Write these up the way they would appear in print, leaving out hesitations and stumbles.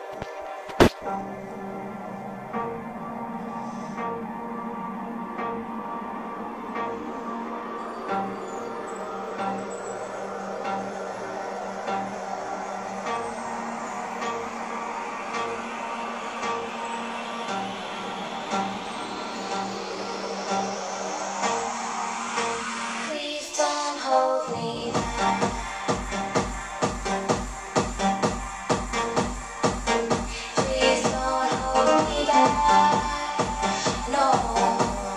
Please don't hold me back. Please don't hold me back. No.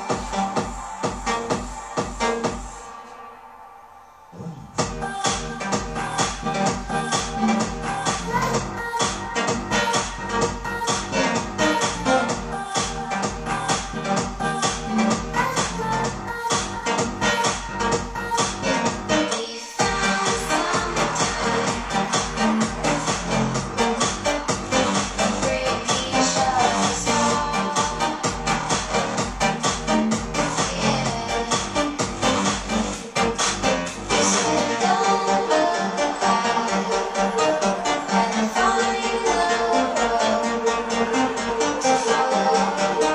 We found some time. Break each other's heart. Yeah. You said don't look back and find the road to follow.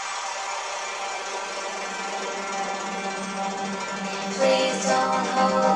Please don't hold